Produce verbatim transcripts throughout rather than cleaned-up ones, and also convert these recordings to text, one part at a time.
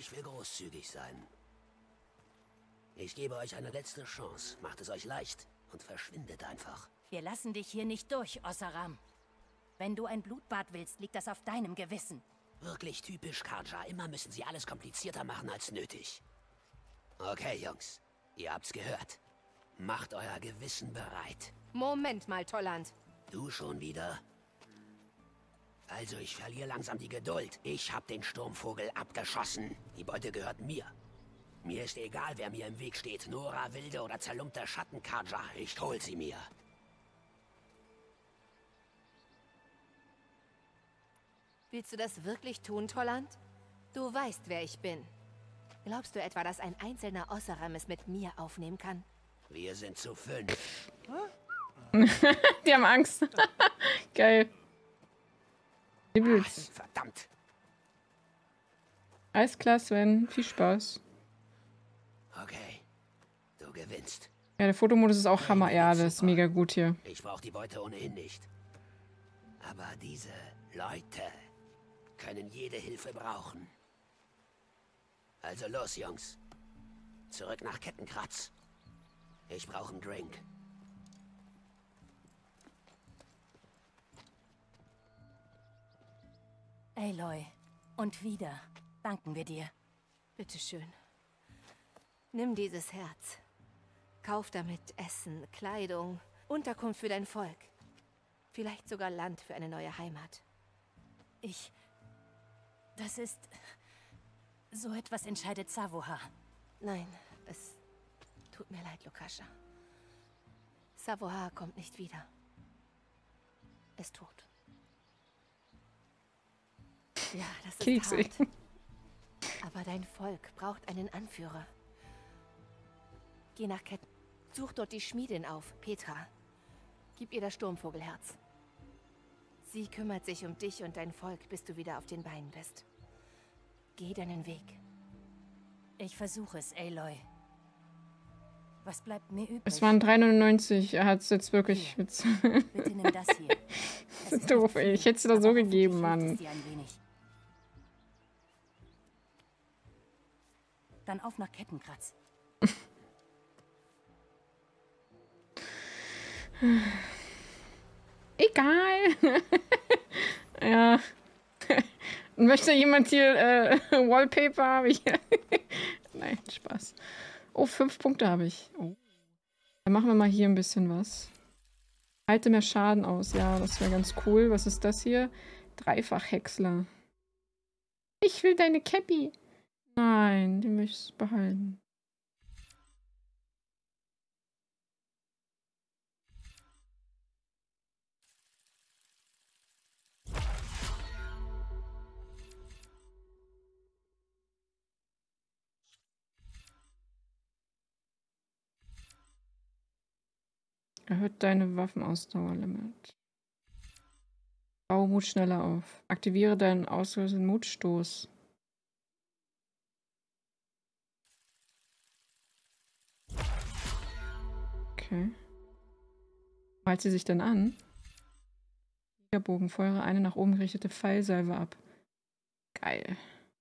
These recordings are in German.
Ich will großzügig sein. Ich gebe euch eine letzte Chance. Macht es euch leicht und verschwindet einfach. Wir lassen dich hier nicht durch, Oseram. Wenn du ein Blutbad willst, liegt das auf deinem Gewissen. Wirklich typisch Carja. Immer müssen sie alles komplizierter machen als nötig. Okay, Jungs. Ihr habt's gehört. Macht euer Gewissen bereit. Moment mal, Tolland. Du schon wieder? Also, ich verliere langsam die Geduld. Ich hab den Sturmvogel abgeschossen. Die Beute gehört mir. Mir ist egal, wer mir im Weg steht. Nora, wilde oder zerlumpter Schatten, Carja. Ich hol sie mir. Willst du das wirklich tun, Tolland? Du weißt, wer ich bin. Glaubst du etwa, dass ein einzelner Oseram es mit mir aufnehmen kann? Wir sind zu fünf. Die haben Angst. Geil. Ach, verdammt. Alles klar, Sven. Viel Spaß. Okay. Du gewinnst. Ja, der Fotomodus ist auch Hammer. Ja, das ist mega gut hier. Ich brauche die Beute ohnehin nicht. Aber diese Leute können jede Hilfe brauchen. Also los, Jungs. Zurück nach Kettenkratz. Ich brauche einen Drink. Aloy, und wieder danken wir dir. Bitteschön. Nimm dieses Herz. Kauf damit Essen, Kleidung, Unterkunft für dein Volk. Vielleicht sogar Land für eine neue Heimat. Ich... Das ist... So etwas entscheidet Savoha. Nein, es tut mir leid, Lukasha. Savoha kommt nicht wieder. Ist tot. Ja, das ist Kekse. hart. Aber dein Volk braucht einen Anführer. Geh nach Ketten. Such dort die Schmiedin auf, Petra. Gib ihr das Sturmvogelherz. Sie kümmert sich um dich und dein Volk, bis du wieder auf den Beinen bist. Geh deinen Weg. Ich versuche es, Aloy. Was bleibt mir übrig? Es waren drei neunundneunzig. Er hat es jetzt wirklich... Mit Bitte nimm das hier. Das ist doof, ey. Ich hätte es da so gegeben, Mann. Dann auf nach Kettenkratz. Egal. Ja. Möchte jemand hier äh, Wallpaper? Habe ich. Nein, Spaß. Oh, fünf Punkte habe ich. Oh. Dann machen wir mal hier ein bisschen was. Halte mehr Schaden aus. Ja, das wäre ganz cool. Was ist das hier? Dreifach-Häcksler. Ich will deine Cappy. Nein, die möchte ich behalten. Erhöht deine Waffenausdauerlimit. Baue Mut schneller auf. Aktiviere deinen ausgelösten Mutstoß. Okay. Malt sie sich denn an? Jägerbogen, feuere eine nach oben gerichtete Pfeilsalve ab. Geil.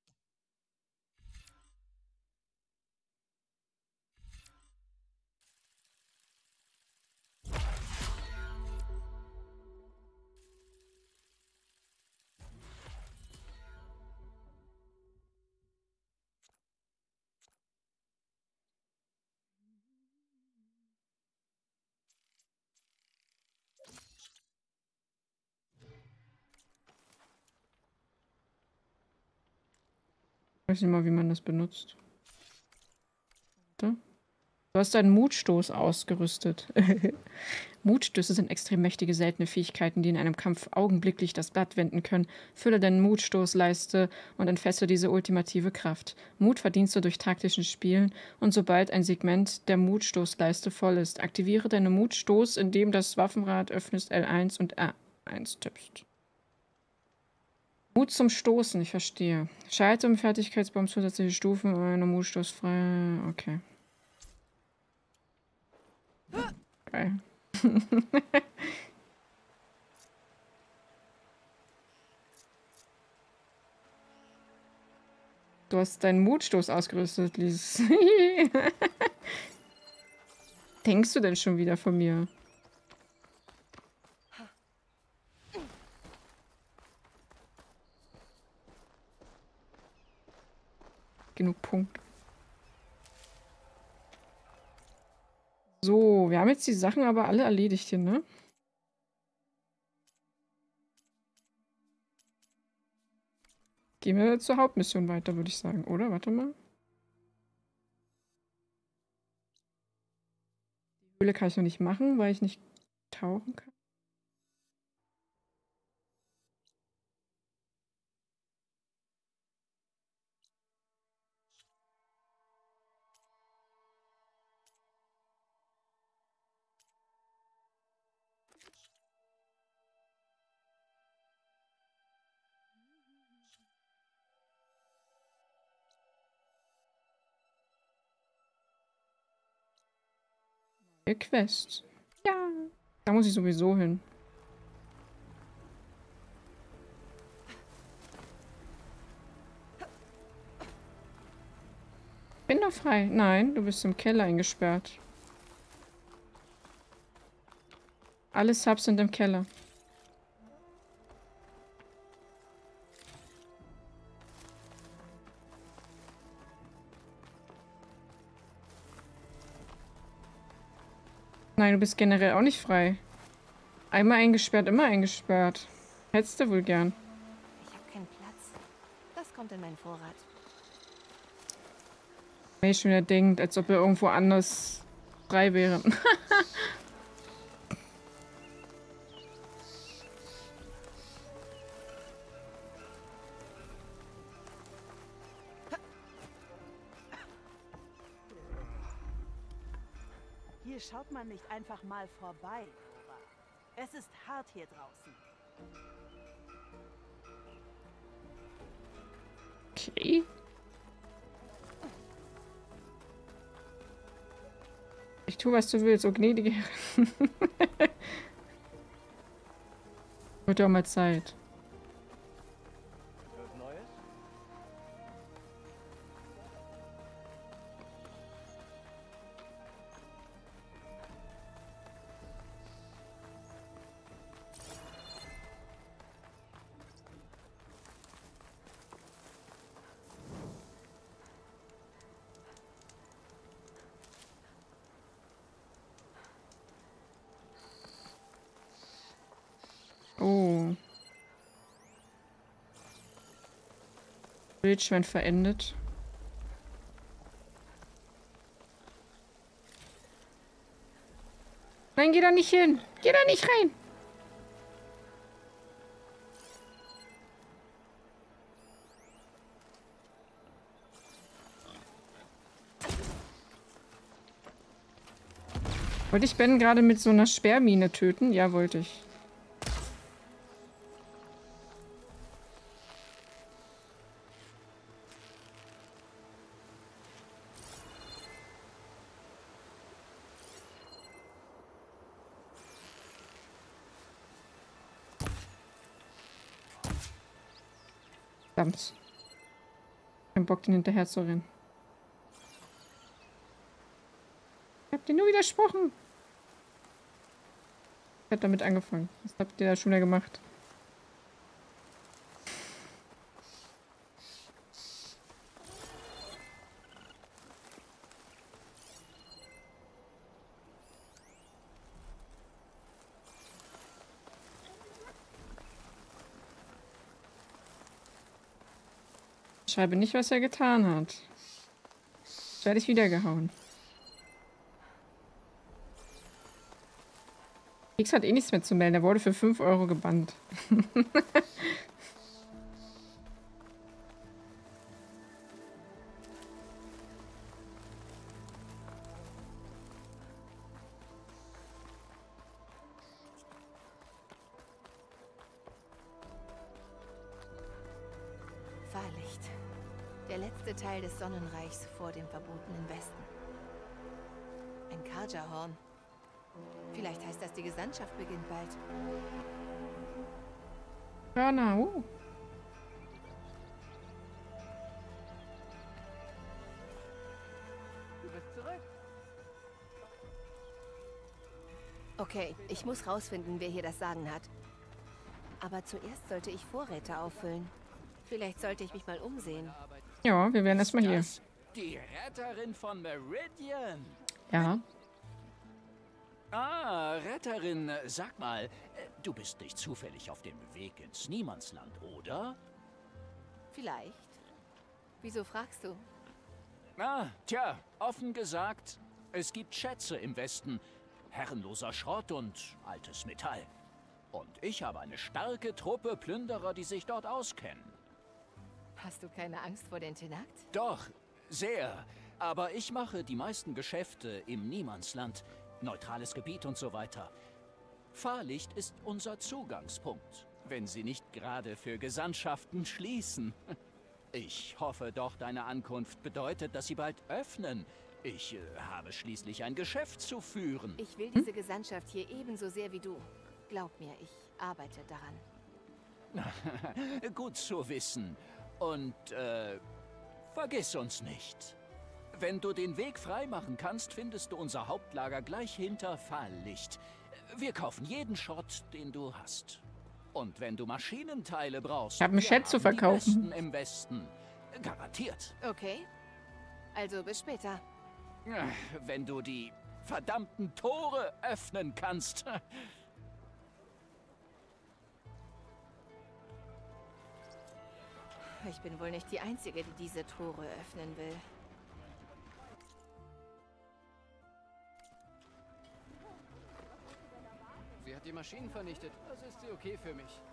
Ich weiß nicht mal, wie man das benutzt. Du hast deinen Mutstoß ausgerüstet. Mutstöße sind extrem mächtige, seltene Fähigkeiten, die in einem Kampf augenblicklich das Blatt wenden können. Fülle deine Mutstoßleiste und entfessle diese ultimative Kraft. Mut verdienst du durch taktischen Spielen und sobald ein Segment der Mutstoßleiste voll ist, aktiviere deine Mutstoß, indem das Waffenrad öffnest, L eins und R eins tippst. Mut zum Stoßen, ich verstehe. Schalte im Fertigkeitsbaum zusätzliche Stufen, eine Mutstoß frei. Okay. Geil. Du hast deinen Mutstoß ausgerüstet, Lies. Denkst du denn schon wieder von mir? Genug Punkt. So, wir haben jetzt die Sachen aber alle erledigt hier, ne? Gehen wir zur Hauptmission weiter, würde ich sagen, oder? Warte mal. Die Höhle kann ich noch nicht machen, weil ich nicht tauchen kann. Quest. Ja. Da muss ich sowieso hin. Bin doch frei. Nein, du bist im Keller eingesperrt. Alle Subs sind im Keller. Nein, du bist generell auch nicht frei. Einmal eingesperrt, immer eingesperrt. Hättest du wohl gern. Ich habe keinen Platz. Das kommt in meinen Vorrat. Wenn ich schon wieder denkt, als ob er irgendwo anders frei wäre. Hier schaut man nicht einfach mal vorbei, Nora. Es ist hart hier draußen. Okay. Ich tue, was du willst, oh gnädige Herren. Wird ja auch mal Zeit. Oh. Wildschwein verendet. Nein, geh da nicht hin. Geh da nicht rein. Wollte ich Ben gerade mit so einer Sperrmine töten? Ja, wollte ich. Verdammt. Kein Bock, den hinterher zu rennen. Ich hab dir nur widersprochen. Ich hab damit angefangen. Was habt ihr da schon wieder gemacht? Schreibe nicht, was er getan hat. Jetzt werde ich wieder gehauen. X hat eh nichts mehr zu melden. Er wurde für fünf Euro gebannt. Fahrlicht. Der letzte Teil des Sonnenreichs vor dem verbotenen Westen. Ein Karja-Horn. Vielleicht heißt das, die Gesandtschaft beginnt bald. Hörner, uh. Okay, ich muss rausfinden, wer hier das Sagen hat. Aber zuerst sollte ich Vorräte auffüllen. Vielleicht sollte ich mich mal umsehen. Ja, wir wären erstmal hier. Das die Retterin von Meridian. Ja. Ah, Retterin, sag mal, äh, du bist nicht zufällig auf dem Weg ins Niemandsland, oder? Vielleicht. Wieso fragst du? Ah, tja, offen gesagt, es gibt Schätze im Westen. Herrenloser Schrott und altes Metall. Und ich habe eine starke Truppe Plünderer, die sich dort auskennen. Hast du keine Angst vor den Tenakt? Doch, sehr. Aber ich mache die meisten Geschäfte im Niemandsland. Neutrales Gebiet und so weiter. Fahrlicht ist unser Zugangspunkt, wenn Sie nicht gerade für Gesandtschaften schließen. Ich hoffe doch, deine Ankunft bedeutet, dass Sie bald öffnen. Ich äh, habe schließlich ein Geschäft zu führen. Ich will diese Gesandtschaft hier ebenso sehr wie du. Glaub mir, ich arbeite daran. Gut zu wissen. Und, äh, vergiss uns nicht. Wenn du den Weg freimachen kannst, findest du unser Hauptlager gleich hinter Fahrlicht. Wir kaufen jeden Schrott, den du hast. Und wenn du Maschinenteile brauchst, ich habe einen Chat zu haben die verkaufen. Besten im Westen. Garantiert. Okay. Also bis später. Wenn du die verdammten Tore öffnen kannst. Ich bin wohl nicht die Einzige, die diese Tore öffnen will. Sie hat die Maschinen vernichtet. Das ist sie okay für mich.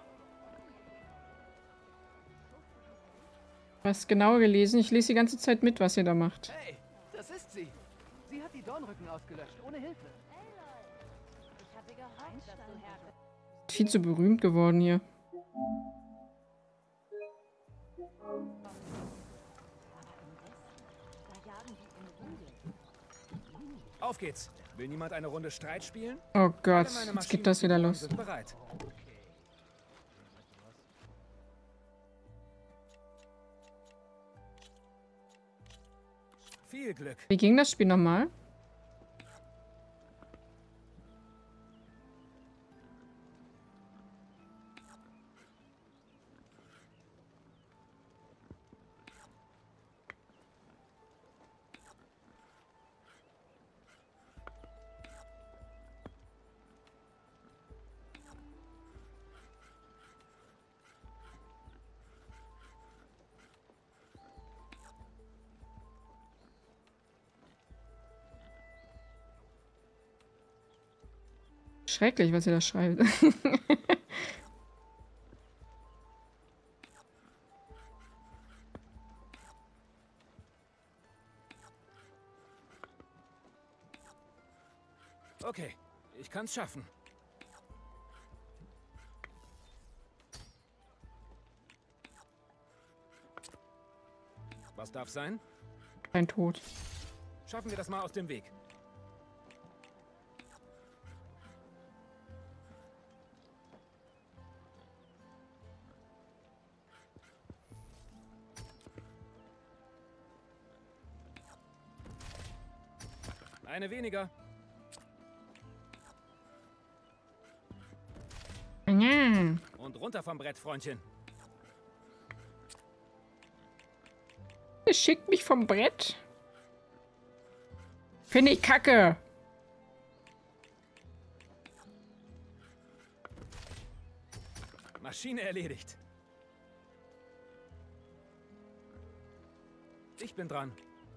Du hast genau gelesen. Ich lese die ganze Zeit mit, was ihr da macht. Hey, das ist sie. Sie hat die Dornrücken ausgelöscht, ohne Hilfe. Ich hatte gehofft, dass du Herr... Viel zu berühmt geworden hier. Auf geht's. Will niemand eine Runde Streit spielen? Oh Gott, Alle meine jetzt geht das wieder los. sind bereit. Viel Glück. Wie ging das Spiel nochmal? Schrecklich, was ihr da schreibt. Okay, ich kann's schaffen. Was darf sein? Ein Tod. Schaffen wir das mal aus dem Weg. Eine weniger. Ja. Und runter vom Brett, Freundchen. Ihr schickt mich vom Brett. Finde ich kacke. Maschine erledigt. Ich bin dran.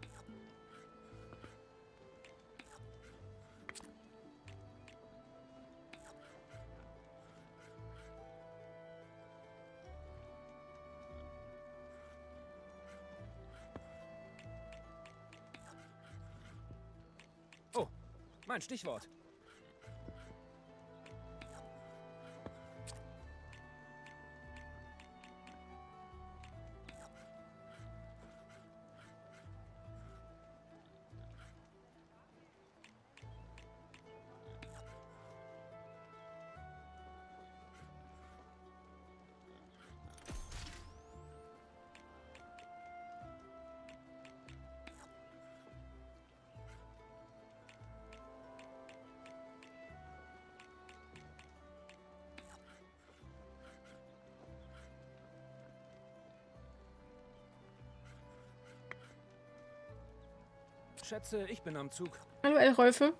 Oh, mein Stichwort. Schätze, ich bin am Zug. Hallo, Elrolfe.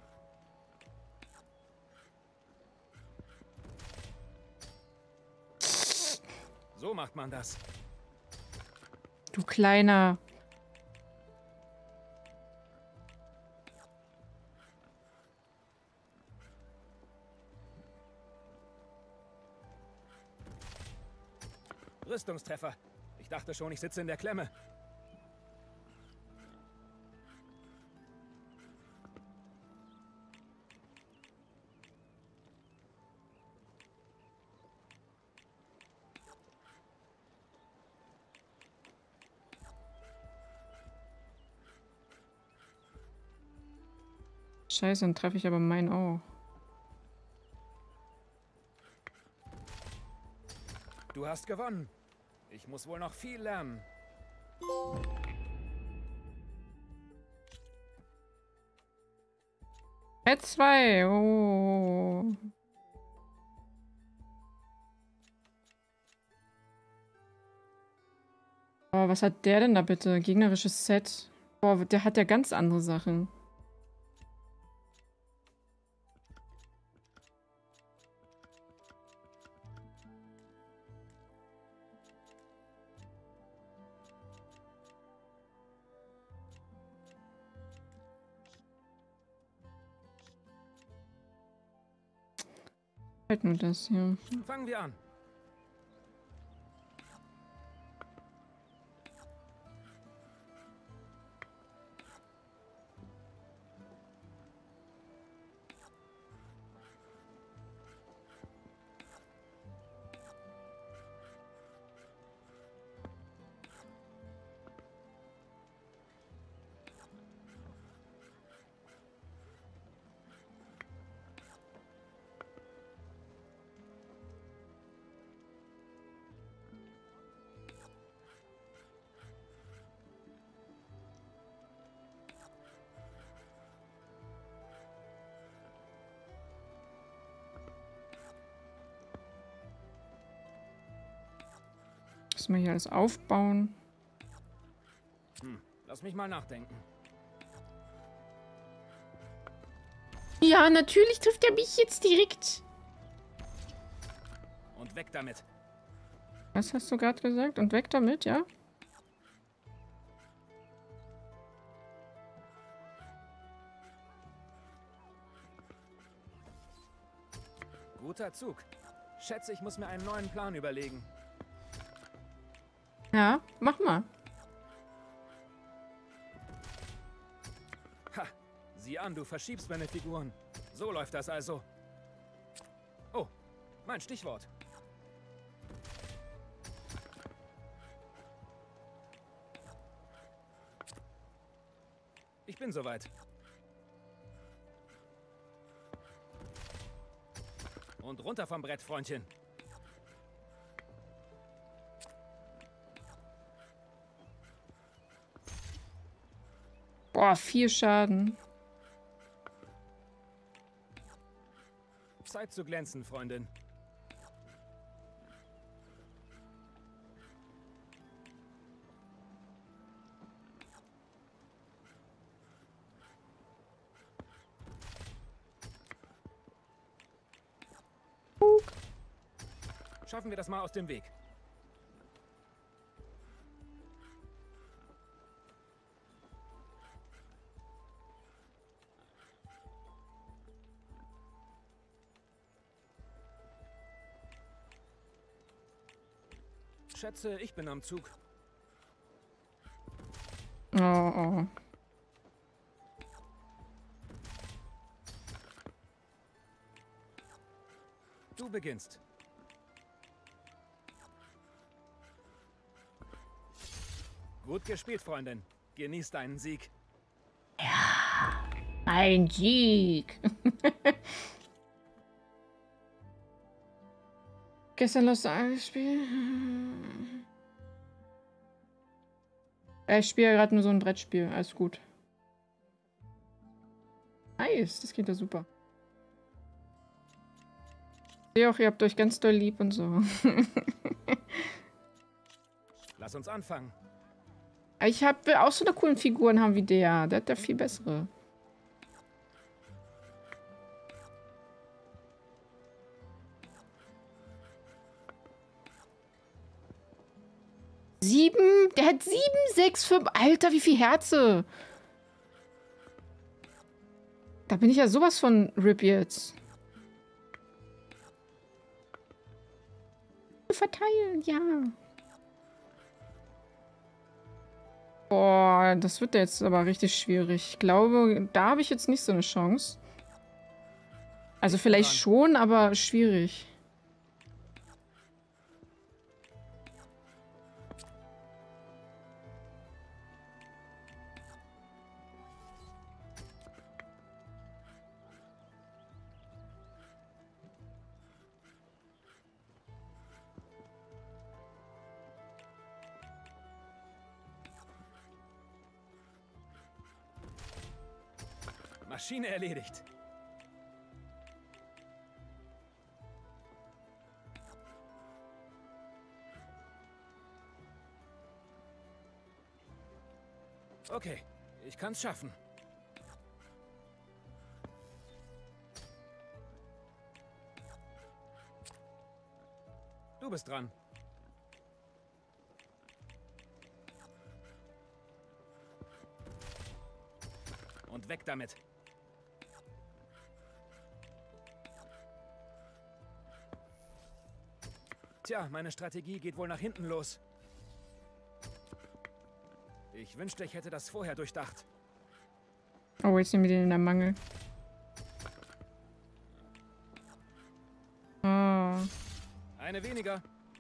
So macht man das. Du Kleiner. Rüstungstreffer. Ich dachte schon, ich sitze in der Klemme. Scheiße, dann treffe ich aber meinen auch. Du hast gewonnen. Ich muss wohl noch viel lernen. Pet zwei. Oh. Oh, was hat der denn da bitte? Gegnerisches Set. Boah, der hat ja ganz andere Sachen. Halt nur das hier. Fangen wir an. Müssen wir hier alles aufbauen. Hm, lass mich mal nachdenken. Ja, natürlich trifft er mich jetzt direkt. Und weg damit. Was hast du gerade gesagt? Und weg damit, ja? Guter Zug. Schätze, ich muss mir einen neuen Plan überlegen. Ja, mach mal. Ha, sieh an, du verschiebst meine Figuren. So läuft das also. Oh, mein Stichwort. Ich bin soweit. Und runter vom Brett, Freundchen. Boah, vier Schaden. Zeit zu glänzen, Freundin. Schaffen wir das mal aus dem Weg. Schätze, ich bin am Zug. Oh, oh. Du beginnst. Gut gespielt, Freundin. Genieß deinen Sieg. Ja, ein Sieg. Gestern Lost gespielt. Ich spiele ja gerade nur so ein Brettspiel. Alles gut. Nice, das geht ja super. Ich sehe auch, ihr habt euch ganz doll lieb und so. Lass uns anfangen. Ich hab, will auch so eine coolen Figuren haben wie der. Der hat ja viel bessere. Sieben? Der hat sieben, sechs, fünf. Alter, wie viel Herze. Da bin ich ja sowas von RIP jetzt. Verteilen, ja. Boah, das wird jetzt aber richtig schwierig. Ich glaube, da habe ich jetzt nicht so eine Chance. Also vielleicht schon, aber schwierig. Maschine erledigt. Okay, ich kann's schaffen. Du bist dran. Und weg damit. Tja, meine Strategie geht wohl nach hinten los. Ich wünschte, ich hätte das vorher durchdacht. Oh, jetzt nehmen wir den in der Mangel. Oh. Eine weniger.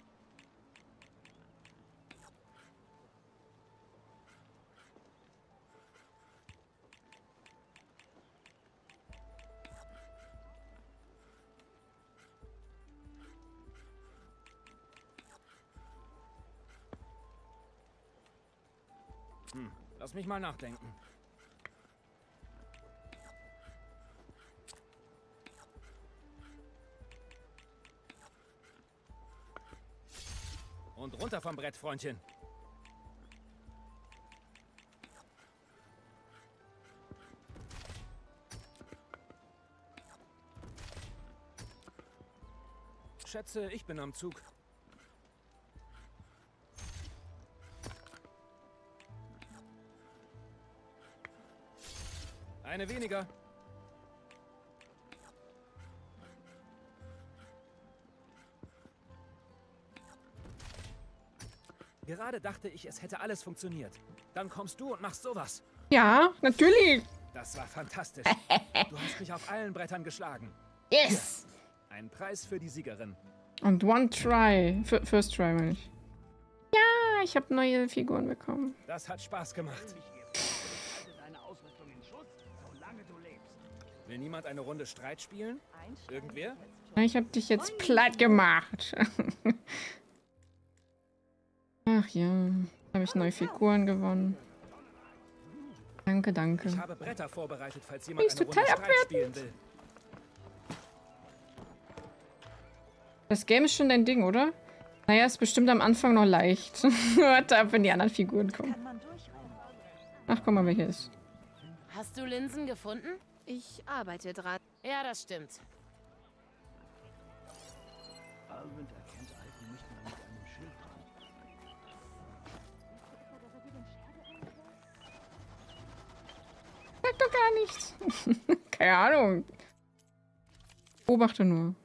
Hm, lass mich mal nachdenken. Und runter vom Brett, Freundchen. Schätze, ich bin am Zug. Eine weniger. Gerade dachte ich, es hätte alles funktioniert. Dann kommst du und machst sowas. Ja, natürlich. Das war fantastisch. Du hast mich auf allen Brettern geschlagen. Yes. Hier, ein Preis für die Siegerin. Und one try. F first try, meine ich. Ja, ich habe neue Figuren bekommen. Das hat Spaß gemacht. Will niemand eine Runde Streit spielen? Irgendwer? Ich habe dich jetzt platt gemacht. Ach ja, habe ich neue Figuren gewonnen. Danke, danke. Ich habe Bretter vorbereitet, falls jemand Ist eine Runde total Streit spielen will. Das Game ist schon dein Ding, oder? Naja, ist bestimmt am Anfang noch leicht. Warte ab, wenn die anderen Figuren kommen. Ach, guck mal, wer hier ist. Hast du Linsen gefunden? Ich arbeite dran. Ja, das stimmt. Alwyn erkennt Alten nicht mehr mit einem Schild dran. Sag doch gar nichts. Keine Ahnung. Beobachte nur.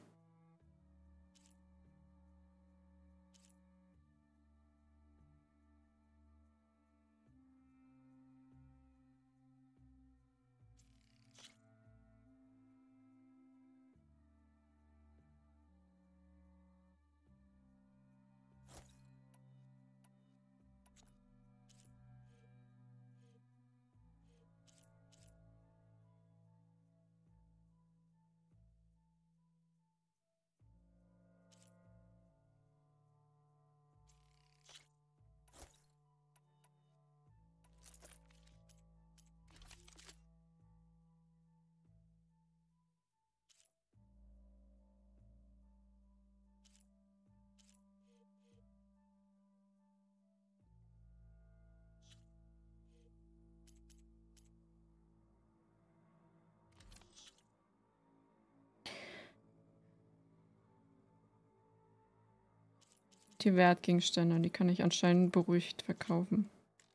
Die Wertgegenstände, die kann ich anscheinend beruhigt verkaufen.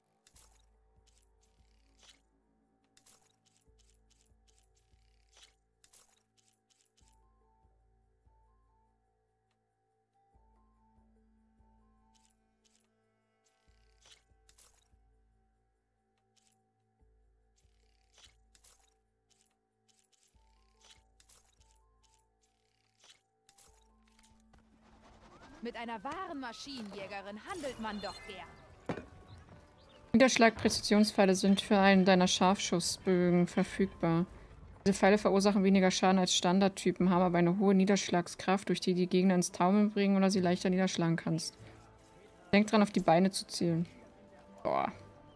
Mit einer wahren Maschinenjägerin handelt man doch gern. Niederschlag-Präzisionspfeile sind für einen deiner Scharfschussbögen verfügbar. Diese Pfeile verursachen weniger Schaden als Standardtypen, haben aber eine hohe Niederschlagskraft, durch die die Gegner ins Taumeln bringen oder sie leichter niederschlagen kannst. Denk dran, auf die Beine zu zielen. Boah.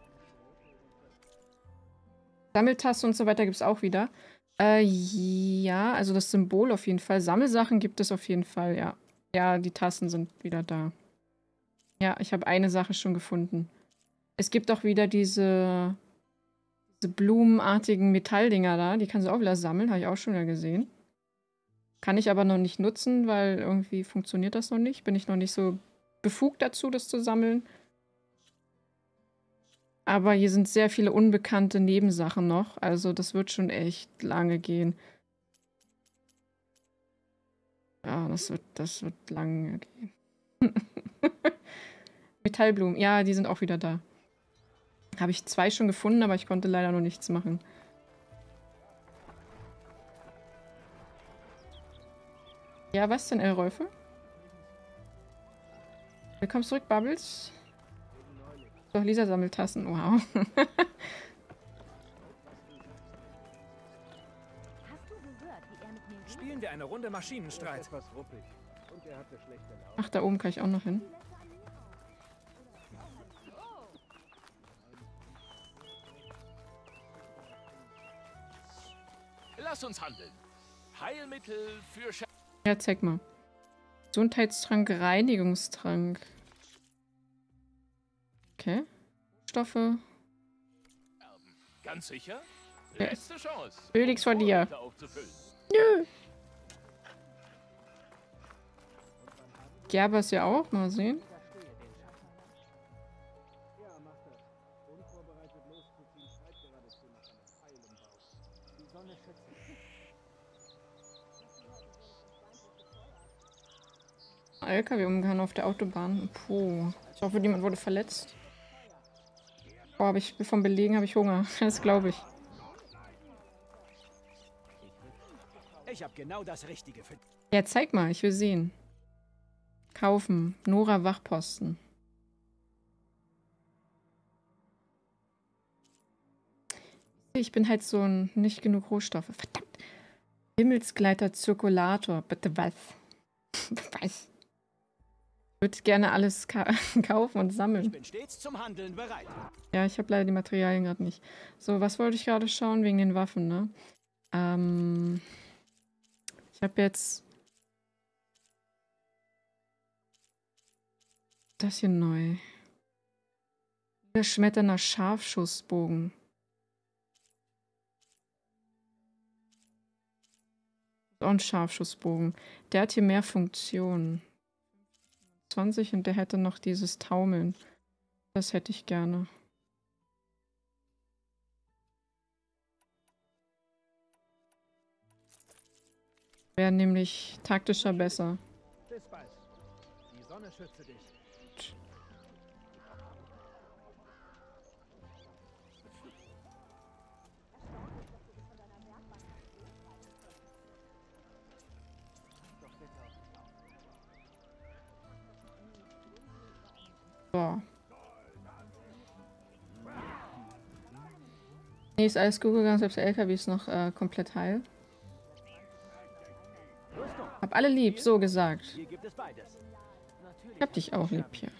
Sammeltaste und so weiter gibt es auch wieder. Äh, ja, also das Symbol auf jeden Fall. Sammelsachen gibt es auf jeden Fall, ja. Ja, die Tassen sind wieder da. Ja, ich habe eine Sache schon gefunden. Es gibt auch wieder diese, diese blumenartigen Metalldinger da. Die kannst du auch wieder sammeln, habe ich auch schon wieder gesehen. Kann ich aber noch nicht nutzen, weil irgendwie funktioniert das noch nicht. Bin ich noch nicht so befugt dazu, das zu sammeln. Aber hier sind sehr viele unbekannte Nebensachen noch. Also das wird schon echt lange gehen. Ja, das wird, das wird lange gehen. Metallblumen, ja, die sind auch wieder da. Habe ich zwei schon gefunden, aber ich konnte leider noch nichts machen. Ja, was denn, Elrolfe? Willkommen zurück, Bubbles. Doch, Lisa sammelt Tassen, wow. Spielen wir eine Runde Maschinenstreit. Ach, da oben kann ich auch noch hin. Lass uns handeln. Heilmittel für Sch Ja, zeig mal. Gesundheitstrank, Reinigungstrank. Okay. Stoffe. Ganz sicher? Ja. Letzte Chance. Felix von dir. Nö. Gerber ist ja auch. Mal sehen. L K W-Umgang auf der Autobahn. Puh. Ich hoffe, niemand wurde verletzt. Oh, aber ich vom Belegen habe ich Hunger. Das glaube ich. Ich habe genau das Richtige für. Ja, zeig mal. Ich will sehen. Kaufen. Nora Wachposten. Ich bin halt so ein... Nicht genug Rohstoffe. Verdammt. Himmelsgleiter Zirkulator. Bitte was? Was? Ich würde gerne alles ka kaufen und sammeln. Ich bin stets zum Handeln bereit. Ja, ich habe leider die Materialien gerade nicht. So, was wollte ich gerade schauen wegen den Waffen, ne? Ähm... Ich habe jetzt das hier neu. Der schmetternder Scharfschussbogen. Auch ein Scharfschussbogen. Der hat hier mehr Funktionen. zwanzig und der hätte noch dieses Taumeln. Das hätte ich gerne. Wäre nämlich taktischer besser. Bis bald. Die Sonne schütze dich. So. Nee, ist alles gut gegangen, selbst der L K W ist noch äh, komplett heil. Hab alle lieb, so gesagt. Ich hab dich auch lieb hier.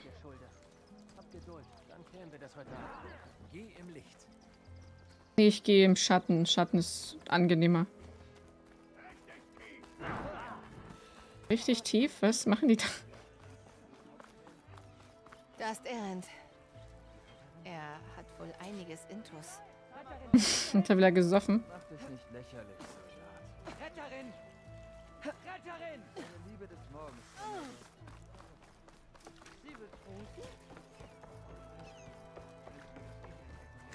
Nee, ich gehe im Schatten. Schatten ist angenehmer. Richtig tief? Was machen die da? Da ist Erend. Er hat wohl einiges Intus. Hat er wieder gesoffen? Mach dich nicht lächerlich, Soldat. Retterin! Retterin! Meine Liebe des Morgens.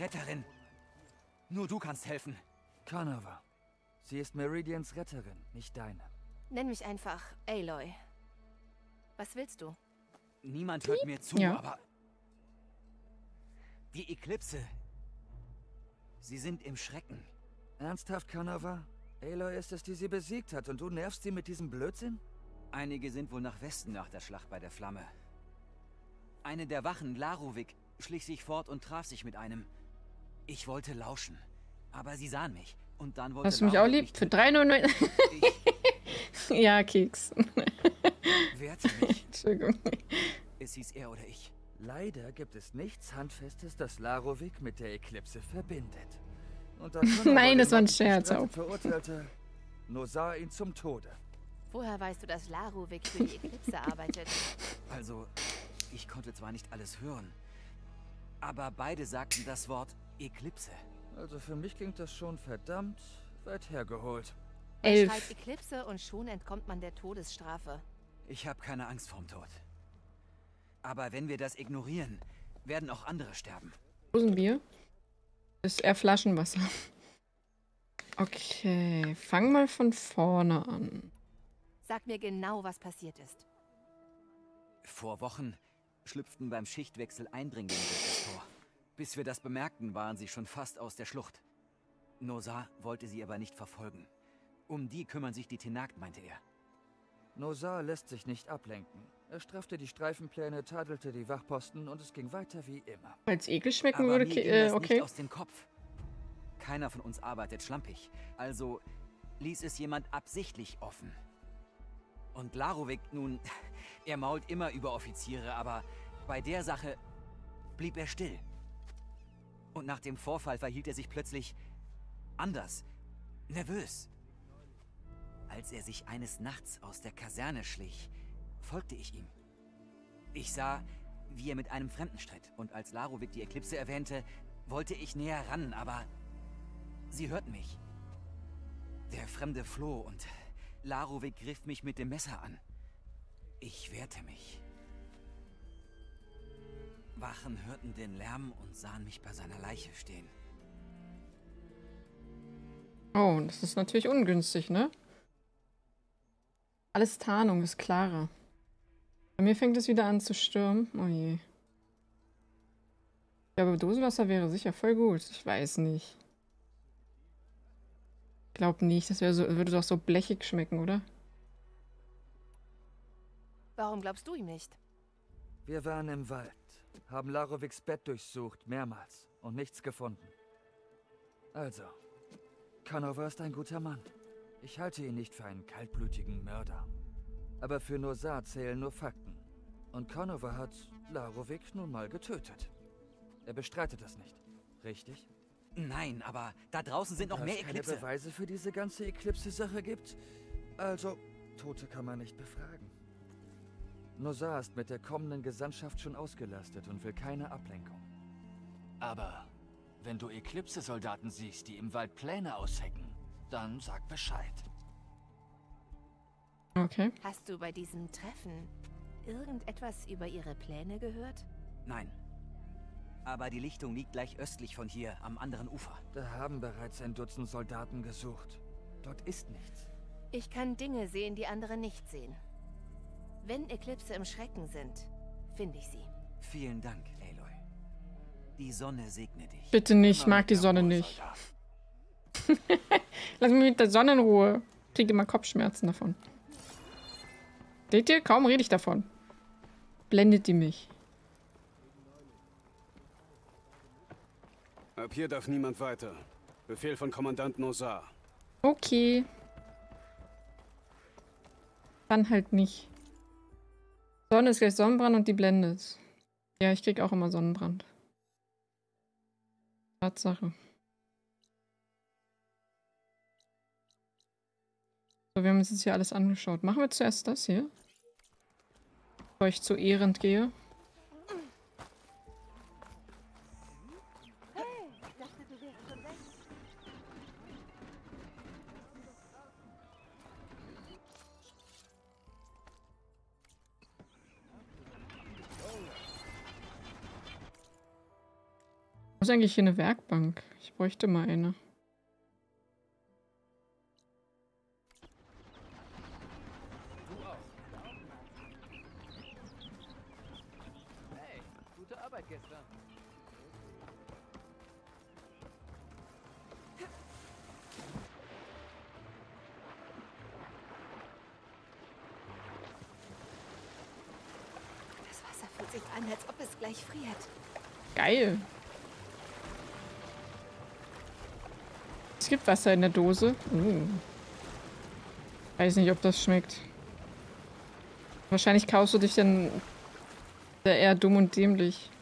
Retterin. Nur du kannst helfen. Conover. Sie ist Meridians Retterin, nicht deine. Nenn mich einfach Aloy. Was willst du? Niemand hört mir zu, Ja. aber... Die Eklipse... Sie sind im Schrecken. Ernsthaft, Conover? Aloy ist es, die sie besiegt hat und du nervst sie mit diesem Blödsinn? Einige sind wohl nach Westen nach der Schlacht bei der Flamme. Eine der Wachen, Laruvik, schlich sich fort und traf sich mit einem. Ich wollte lauschen, aber sie sahen mich. Und dann wollte Hast du mich auch lieb? Für drei neunundneunzig? Ja, Keks. Wehrte mich. Entschuldigung. Es hieß er oder ich. Leider gibt es nichts Handfestes, das Laruvik mit der Eklipse verbindet. Und da Nein, das war ein den Scherz. Strate Auch. verurteilte, Nosar ihn zum Tode. Woher weißt du, dass Laruvik für die Eklipse arbeitet? Also, ich konnte zwar nicht alles hören, aber beide sagten das Wort Eklipse. Also für mich klingt das schon verdammt weit hergeholt. Man schreit Eklipse und schon entkommt man der Todesstrafe. Ich habe keine Angst vorm Tod. Aber wenn wir das ignorieren, werden auch andere sterben. Dosenbier? Ist eher Flaschenwasser. Okay, fang mal von vorne an. Sag mir genau, was passiert ist. Vor Wochen schlüpften beim Schichtwechsel Eindringlinge durch das Tor. Bis wir das bemerkten, waren sie schon fast aus der Schlucht. Nosar wollte sie aber nicht verfolgen. Um die kümmern sich die Tenakt, meinte er. Nosar lässt sich nicht ablenken. Er straffte die Streifenpläne, tadelte die Wachposten und es ging weiter wie immer. Weil es eklig schmecken aber würde, mir ging äh, das okay. nicht aus dem Kopf. Keiner von uns arbeitet schlampig. Also ließ es jemand absichtlich offen. Und Laruvik, nun, er mault immer über Offiziere, aber bei der Sache blieb er still. Und nach dem Vorfall verhielt er sich plötzlich anders, nervös. Als er sich eines Nachts aus der Kaserne schlich, folgte ich ihm. Ich sah, wie er mit einem Fremden stritt, und als Laruvik die Eklipse erwähnte, wollte ich näher ran, aber sie hörten mich. Der Fremde floh und Laruvik griff mich mit dem Messer an. Ich wehrte mich. Wachen hörten den Lärm und sahen mich bei seiner Leiche stehen. Oh, das ist natürlich ungünstig, ne? Alles Tarnung, ist klarer. Bei mir fängt es wieder an zu stürmen. Oh je. Ja, aber Dosenwasser wäre sicher voll gut. Ich weiß nicht. Ich glaube nicht. Das wäre so, würde doch so blechig schmecken, oder? Warum glaubst du ihm nicht? Wir waren im Wald, haben Laroviks Bett durchsucht, mehrmals, und nichts gefunden. Also, Conover ist ein guter Mann. Ich halte ihn nicht für einen kaltblütigen Mörder. Aber für Nosar zählen nur Fakten. Und Conover hat Larovik nun mal getötet. Er bestreitet das nicht, richtig? Nein, aber da draußen sind noch mehr Eklipse. Wenn es keine Beweise für diese ganze Eklipse-Sache gibt, also, Tote kann man nicht befragen. Nosar ist mit der kommenden Gesandtschaft schon ausgelastet und will keine Ablenkung. Aber wenn du Eklipse-Soldaten siehst, die im Wald Pläne aushecken, dann sag Bescheid. Okay. Hast du bei diesem Treffen irgendetwas über ihre Pläne gehört? Nein. Aber die Lichtung liegt gleich östlich von hier, am anderen Ufer. Da haben bereits ein Dutzend Soldaten gesucht. Dort ist nichts. Ich kann Dinge sehen, die andere nicht sehen. Wenn Eklipse im Schrecken sind, finde ich sie. Vielen Dank, Aloy. Die Sonne segne dich. Bitte nicht, ich mag die Sonne nicht. Lass mich mit der Sonne in Ruhe. Ich kriege immer Kopfschmerzen davon. Seht ihr? Kaum rede ich davon. Blendet die mich. Ab hier darf niemand weiter. Befehl von Kommandant Nosar. Okay. Dann halt nicht. Sonne ist gleich Sonnenbrand und die blendet. Ja, ich krieg auch immer Sonnenbrand. Tatsache. So, wir haben uns jetzt hier alles angeschaut. Machen wir zuerst das hier. Bevor ich zu Ehrend gehe. Wo ist eigentlich hier eine Werkbank? Ich bräuchte mal eine. Hey, gute Arbeit gestern. Das Wasser fühlt sich an, als ob es gleich friert. Geil. Es gibt Wasser in der Dose. Uh. Weiß nicht, ob das schmeckt. Wahrscheinlich kaufst du dich dann eher dumm und dämlich.